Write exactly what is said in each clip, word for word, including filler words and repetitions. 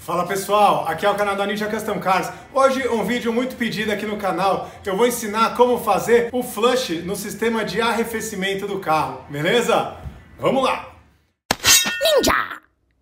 Fala pessoal, aqui é o canal da Ninja Custom Cars. Hoje um vídeo muito pedido aqui no canal. Eu vou ensinar como fazer o flush no sistema de arrefecimento do carro, beleza? Vamos lá! Ninja!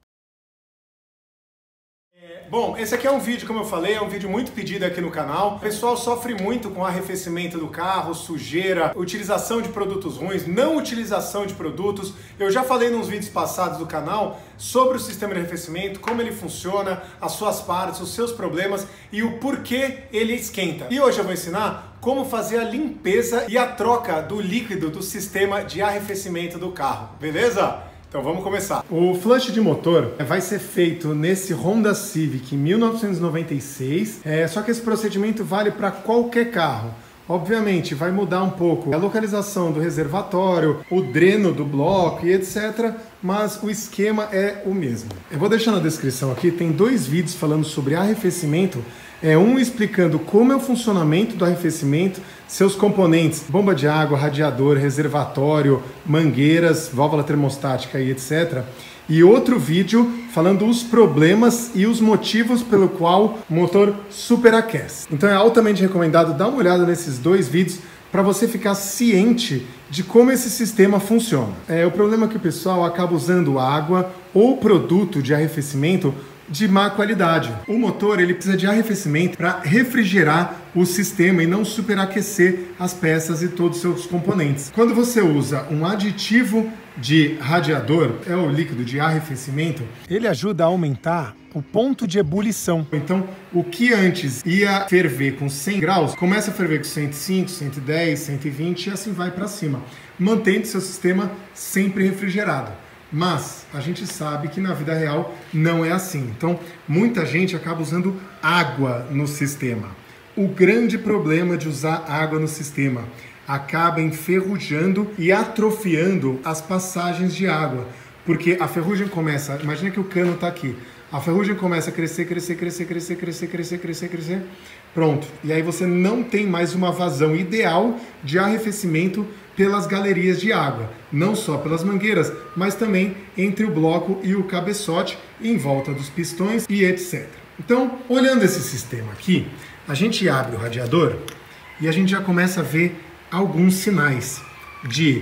Bom, esse aqui é um vídeo, como eu falei, é um vídeo muito pedido aqui no canal. O pessoal sofre muito com o arrefecimento do carro, sujeira, utilização de produtos ruins, não utilização de produtos. Eu já falei nos vídeos passados do canal sobre o sistema de arrefecimento, como ele funciona, as suas partes, os seus problemas e o porquê ele esquenta. E hoje eu vou ensinar como fazer a limpeza e a troca do líquido do sistema de arrefecimento do carro, beleza? Então vamos começar. O flush de motor vai ser feito nesse Honda Civic mil novecentos e noventa e seis, é, só que esse procedimento vale para qualquer carro. Obviamente vai mudar um pouco a localização do reservatório, o dreno do bloco e etcétera, mas o esquema é o mesmo. Eu vou deixar na descrição aqui, tem dois vídeos falando sobre arrefecimento. É um explicando como é o funcionamento do arrefecimento, seus componentes, bomba de água, radiador, reservatório, mangueiras, válvula termostática e etcétera. E outro vídeo falando os problemas e os motivos pelo qual o motor superaquece. Então é altamente recomendado dar uma olhada nesses dois vídeos para você ficar ciente de como esse sistema funciona. É, o problema é que o pessoal acaba usando água ou produto de arrefecimento de má qualidade. O motor ele precisa de arrefecimento para refrigerar o sistema e não superaquecer as peças e todos os seus componentes. Quando você usa um aditivo de radiador, é o líquido de arrefecimento, ele ajuda a aumentar o ponto de ebulição. Então, o que antes ia ferver com cem graus, começa a ferver com cento e cinco, cento e dez, cento e vinte e assim vai para cima, mantendo seu sistema sempre refrigerado. Mas a gente sabe que na vida real não é assim. Então, muita gente acaba usando água no sistema. O grande problema de usar água no sistema acaba enferrujando e atrofiando as passagens de água. Porque a ferrugem começa, imagina que o cano está aqui. A ferrugem começa a crescer, crescer, crescer, crescer, crescer, crescer, crescer, crescer. Pronto. E aí você não tem mais uma vazão ideal de arrefecimento pelas galerias de água. Não só pelas mangueiras, mas também entre o bloco e o cabeçote, em volta dos pistões e etcétera. Então, olhando esse sistema aqui, a gente abre o radiador e a gente já começa a ver alguns sinais de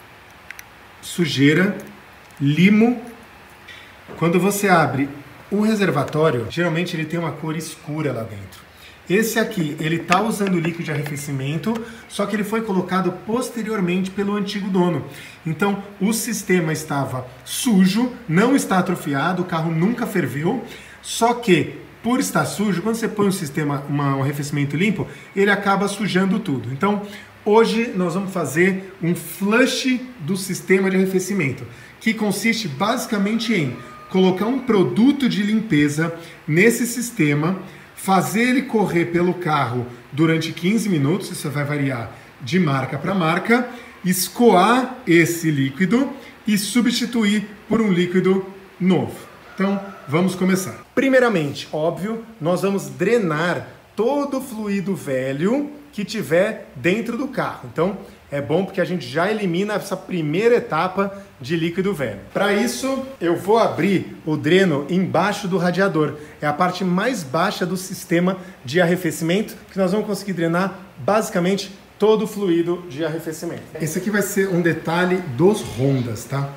sujeira, limo. Quando você abre o reservatório, geralmente ele tem uma cor escura lá dentro. Esse aqui, ele está usando líquido de arrefecimento, só que ele foi colocado posteriormente pelo antigo dono. Então, o sistema estava sujo, não está atrofiado, o carro nunca ferveu, só que, por estar sujo, quando você põe um sistema, uma, um arrefecimento limpo, ele acaba sujando tudo. Então, hoje nós vamos fazer um flush do sistema de arrefecimento, que consiste basicamente em colocar um produto de limpeza nesse sistema, fazer ele correr pelo carro durante quinze minutos, isso vai variar de marca para marca, escoar esse líquido e substituir por um líquido novo. Então, vamos começar. Primeiramente, óbvio, nós vamos drenar todo o fluido velho que tiver dentro do carro. Então, é bom porque a gente já elimina essa primeira etapa de líquido velho. Para isso, eu vou abrir o dreno embaixo do radiador. É a parte mais baixa do sistema de arrefecimento que nós vamos conseguir drenar basicamente todo o fluido de arrefecimento. Esse aqui vai ser um detalhe dos Hondas, tá?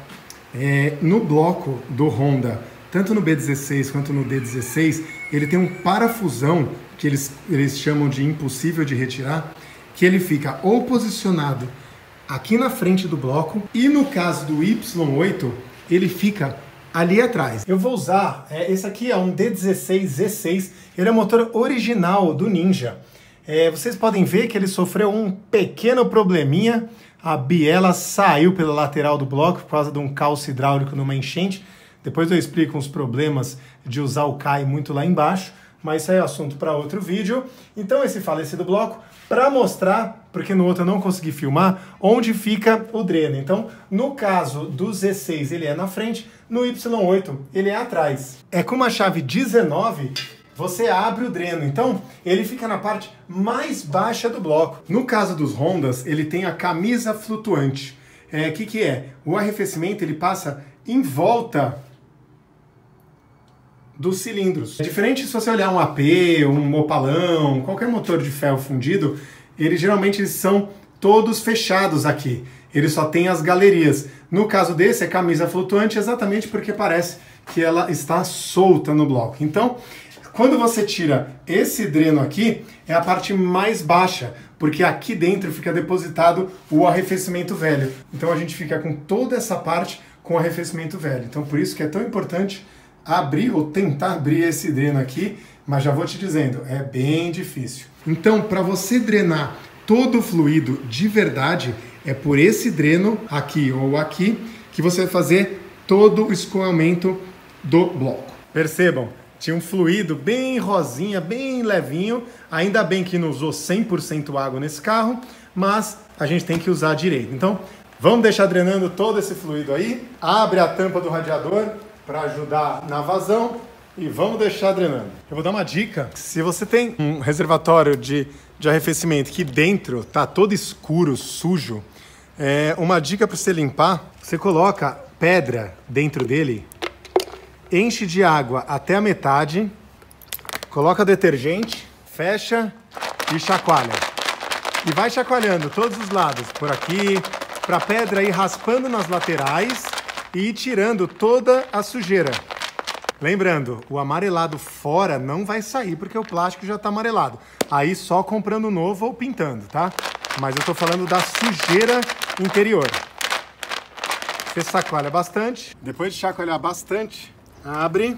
É, no bloco do Honda, tanto no B dezesseis quanto no D dezesseis, ele tem um parafusão que eles, eles chamam de impossível de retirar, que ele fica ou posicionado aqui na frente do bloco e no caso do Y oito, ele fica ali atrás. Eu vou usar, é, esse aqui é um D dezesseis Z seis, ele é o motor original do Ninja. É, vocês podem ver que ele sofreu um pequeno probleminha, a biela saiu pela lateral do bloco por causa de um calço hidráulico numa enchente. Depois eu explico os problemas de usar o C A I muito lá embaixo, mas isso aí é assunto para outro vídeo. Então esse falecido bloco, para mostrar, porque no outro eu não consegui filmar, onde fica o dreno. Então, no caso do Z seis ele é na frente, no Y oito ele é atrás. É com uma chave dezenove, você abre o dreno, então ele fica na parte mais baixa do bloco. No caso dos Hondas, ele tem a camisa flutuante. É, que que é? O arrefecimento ele passa em volta dos cilindros. É diferente se você olhar um A P, um Opalão, qualquer motor de ferro fundido, eles geralmente eles são todos fechados aqui. Ele só tem as galerias. No caso desse, é camisa flutuante exatamente porque parece que ela está solta no bloco. Então, quando você tira esse dreno aqui, é a parte mais baixa, porque aqui dentro fica depositado o arrefecimento velho. Então a gente fica com toda essa parte com arrefecimento velho. Então por isso que é tão importante abrir ou tentar abrir esse dreno aqui, mas já vou te dizendo, é bem difícil. Então, para você drenar todo o fluido de verdade, é por esse dreno aqui ou aqui que você vai fazer todo o escoamento do bloco. Percebam, tinha um fluido bem rosinha, bem levinho. Ainda bem que não usou cem por cento água nesse carro, mas a gente tem que usar direito. Então, vamos deixar drenando todo esse fluido aí. Abre a tampa do radiador para ajudar na vazão e vamos deixar drenando. Eu vou dar uma dica. Se você tem um reservatório de, de arrefecimento que dentro tá todo escuro, sujo, é uma dica para você limpar. Você coloca pedra dentro dele, enche de água até a metade, coloca detergente, fecha e chacoalha. E vai chacoalhando todos os lados, por aqui, para a pedra ir raspando nas laterais e ir tirando toda a sujeira. Lembrando, o amarelado fora não vai sair porque o plástico já está amarelado. Aí só comprando novo ou pintando, tá? Mas eu estou falando da sujeira interior. Você chacoalha bastante. Depois de chacoalhar bastante, abre.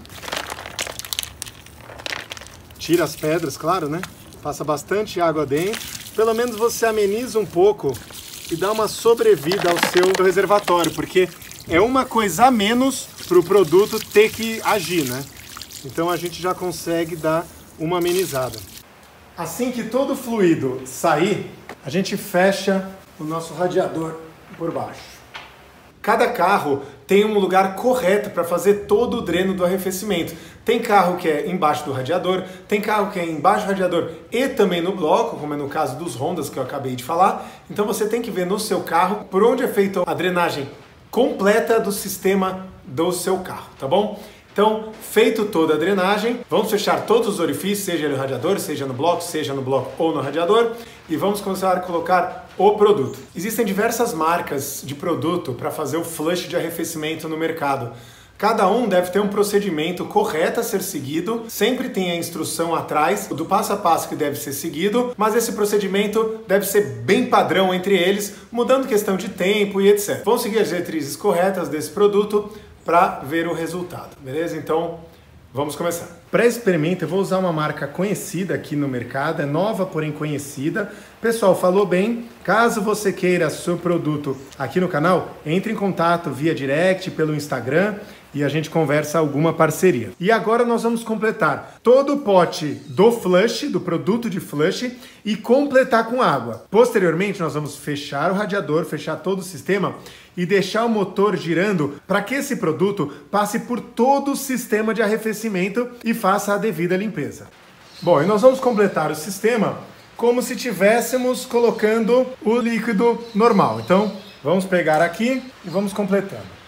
Tira as pedras, claro, né? Passa bastante água dentro. Pelo menos você ameniza um pouco e dá uma sobrevida ao seu reservatório, porque é uma coisa a menos para o produto ter que agir, né? Então a gente já consegue dar uma amenizada. Assim que todo o fluido sair, a gente fecha o nosso radiador por baixo. Cada carro tem um lugar correto para fazer todo o dreno do arrefecimento. Tem carro que é embaixo do radiador, tem carro que é embaixo do radiador e também no bloco, como é no caso dos Hondas que eu acabei de falar. Então você tem que ver no seu carro por onde é feita a drenagem completa do sistema do seu carro, tá bom? Então, feito toda a drenagem, vamos fechar todos os orifícios, seja no radiador, seja no bloco, seja no bloco ou no radiador, e vamos começar a colocar o produto. Existem diversas marcas de produto para fazer o flush de arrefecimento no mercado. Cada um deve ter um procedimento correto a ser seguido, sempre tem a instrução atrás do passo a passo que deve ser seguido, mas esse procedimento deve ser bem padrão entre eles, mudando questão de tempo e etcétera. Vamos seguir as diretrizes corretas desse produto para ver o resultado, beleza? Então, vamos começar. Para experimento, eu vou usar uma marca conhecida aqui no mercado, é nova, porém conhecida. Pessoal, falou bem, caso você queira seu produto aqui no canal, entre em contato via direct, pelo Instagram, e a gente conversa alguma parceria. E agora nós vamos completar todo o pote do flush, do produto de flush, e completar com água. Posteriormente, nós vamos fechar o radiador, fechar todo o sistema e deixar o motor girando para que esse produto passe por todo o sistema de arrefecimento e faça a devida limpeza. Bom, e nós vamos completar o sistema como se estivéssemos colocando o líquido normal. Então, vamos pegar aqui e vamos completando.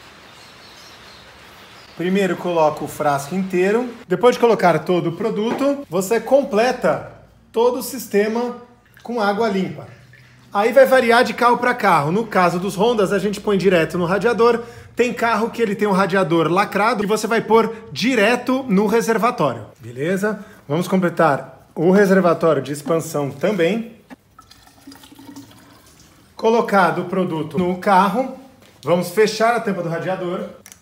Primeiro coloca o frasco inteiro. Depois de colocar todo o produto, você completa todo o sistema com água limpa. Aí vai variar de carro para carro. No caso dos Hondas, a gente põe direto no radiador. Tem carro que ele tem um radiador lacrado e você vai pôr direto no reservatório. Beleza? Vamos completar o reservatório de expansão também. Colocado o produto no carro, vamos fechar a tampa do radiador.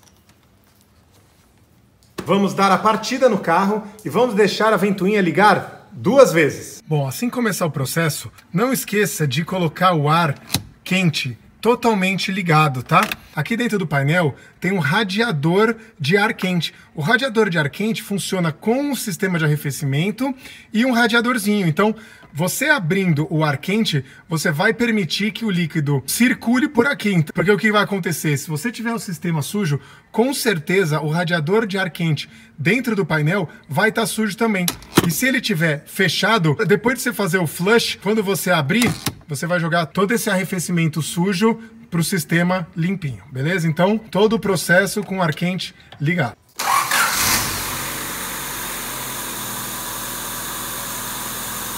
Vamos dar a partida no carro e vamos deixar a ventoinha ligar duas vezes. Bom, assim que começar o processo, não esqueça de colocar o ar quente totalmente ligado, tá? Aqui dentro do painel tem um radiador de ar quente. O radiador de ar quente funciona com um sistema de arrefecimento e um radiadorzinho. Então, você abrindo o ar quente, você vai permitir que o líquido circule por aqui. Porque o que vai acontecer? Se você tiver o sistema sujo, com certeza o radiador de ar quente dentro do painel vai estar sujo também. E se ele estiver fechado, depois de você fazer o flush, quando você abrir, você vai jogar todo esse arrefecimento sujo para o sistema limpinho, beleza? Então, todo o processo com o ar quente ligado.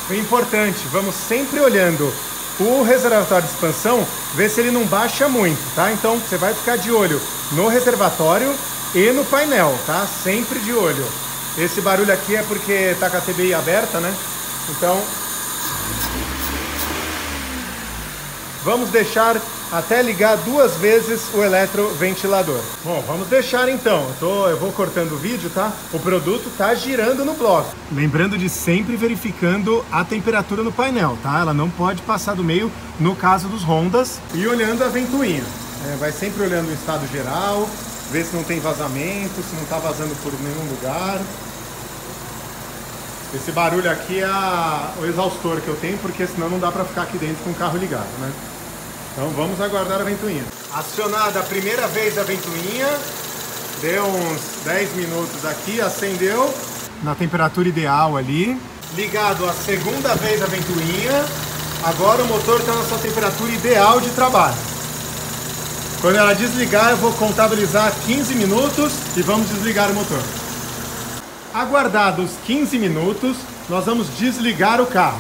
O importante, vamos sempre olhando o reservatório de expansão, ver se ele não baixa muito, tá? Então você vai ficar de olho no reservatório e no painel, tá? Sempre de olho. Esse barulho aqui é porque tá com a T B I aberta, né? Então vamos deixar até ligar duas vezes o eletroventilador. Bom, vamos deixar então. Eu, tô, eu vou cortando o vídeo, tá? O produto tá girando no bloco. Lembrando de sempre verificando a temperatura no painel, tá? Ela não pode passar do meio no caso dos Hondas. E olhando a ventoinha. É, vai sempre olhando o estado geral, ver se não tem vazamento, se não tá vazando por nenhum lugar. Esse barulho aqui é a, o exaustor que eu tenho, porque senão não dá pra ficar aqui dentro com o carro ligado, né? Então vamos aguardar a ventoinha. Acionada a primeira vez a ventoinha, deu uns dez minutos aqui, acendeu na temperatura ideal ali. Ligado a segunda vez a ventoinha, agora o motor está na sua temperatura ideal de trabalho. Quando ela desligar, eu vou contabilizar quinze minutos e vamos desligar o motor. Aguardados quinze minutos, nós vamos desligar o carro.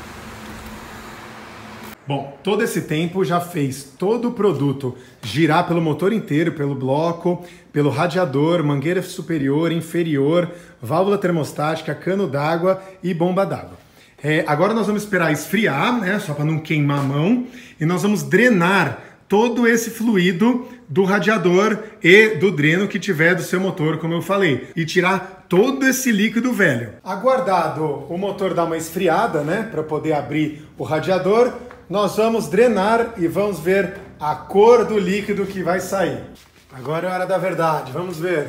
Bom, todo esse tempo já fez todo o produto girar pelo motor inteiro, pelo bloco, pelo radiador, mangueira superior, inferior, válvula termostática, cano d'água e bomba d'água. É, agora nós vamos esperar esfriar, né, só para não queimar a mão, e nós vamos drenar todo esse fluido do radiador e do dreno que tiver do seu motor, como eu falei, e tirar todo esse líquido velho. Aguardado o motor dar uma esfriada, né, para poder abrir o radiador, nós vamos drenar e vamos ver a cor do líquido que vai sair. Agora é a hora da verdade, vamos ver.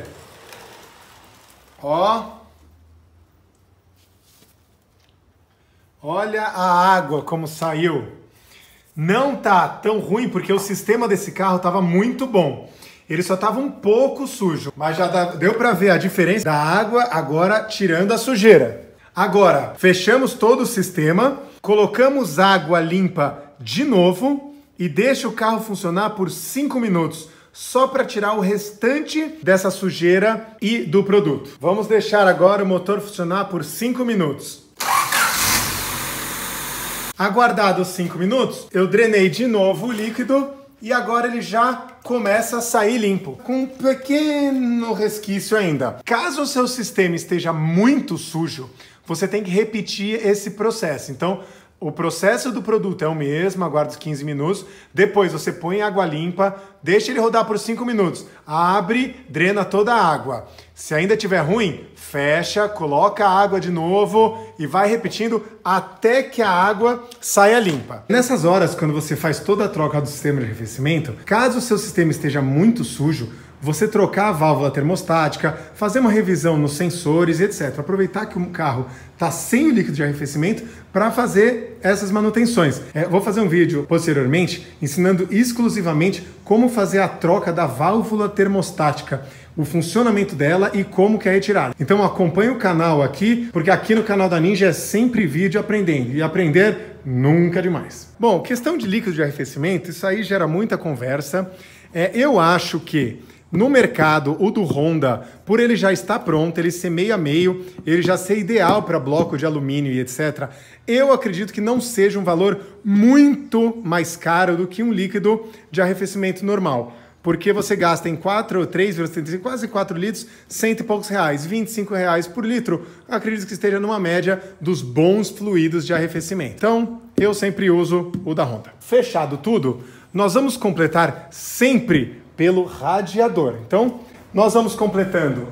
Ó. Olha a água como saiu. Não tá tão ruim porque o sistema desse carro estava muito bom. Ele só estava um pouco sujo, mas já deu para ver a diferença da água agora tirando a sujeira. Agora, fechamos todo o sistema, colocamos água limpa de novo e deixa o carro funcionar por cinco minutos, só para tirar o restante dessa sujeira e do produto. Vamos deixar agora o motor funcionar por cinco minutos. Aguardados cinco minutos, eu drenei de novo o líquido e agora ele já começa a sair limpo, com um pequeno resquício ainda. Caso o seu sistema esteja muito sujo, você tem que repetir esse processo. Então, o processo do produto é o mesmo, aguarda os quinze minutos, depois você põe água limpa, deixa ele rodar por cinco minutos, abre, drena toda a água. Se ainda estiver ruim, fecha, coloca a água de novo e vai repetindo até que a água saia limpa. Nessas horas, quando você faz toda a troca do sistema de arrefecimento, caso o seu sistema esteja muito sujo, você trocar a válvula termostática, fazer uma revisão nos sensores, etcétera. Aproveitar que o carro está sem o líquido de arrefecimento para fazer essas manutenções. É, vou fazer um vídeo posteriormente ensinando exclusivamente como fazer a troca da válvula termostática, o funcionamento dela e como que é retirada. Então acompanhe o canal aqui, porque aqui no canal da Ninja é sempre vídeo aprendendo, e aprender nunca é demais. Bom, questão de líquido de arrefecimento, isso aí gera muita conversa. É, eu acho que no mercado, o do Honda, por ele já estar pronto, ele ser meio a meio, ele já ser ideal para bloco de alumínio e etcétera, eu acredito que não seja um valor muito mais caro do que um líquido de arrefecimento normal. Porque você gasta em quatro, três, quase quatro litros, cento e poucos reais, vinte e cinco reais por litro, acredito que esteja numa média dos bons fluidos de arrefecimento. Então, eu sempre uso o da Honda. Fechado tudo, nós vamos completar sempre pelo radiador. Então, nós vamos completando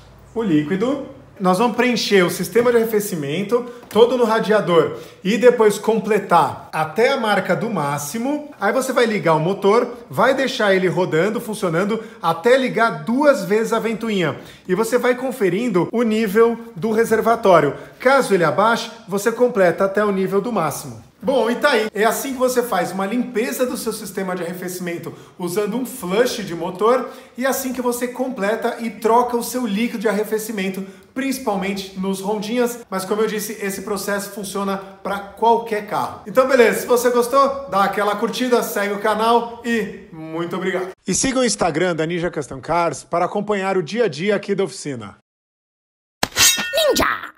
o líquido, nós vamos preencher o sistema de arrefecimento todo no radiador e depois completar até a marca do máximo. Aí você vai ligar o motor, vai deixar ele rodando, funcionando, até ligar duas vezes a ventoinha. E você vai conferindo o nível do reservatório. Caso ele abaixe, você completa até o nível do máximo. Bom, e tá aí. É assim que você faz uma limpeza do seu sistema de arrefecimento usando um flush de motor e assim que você completa e troca o seu líquido de arrefecimento, principalmente nos Hondinhas, mas como eu disse, esse processo funciona para qualquer carro. Então beleza, se você gostou, dá aquela curtida, segue o canal e muito obrigado. E siga o Instagram da Ninja Custom Cars para acompanhar o dia a dia aqui da oficina. Ninja!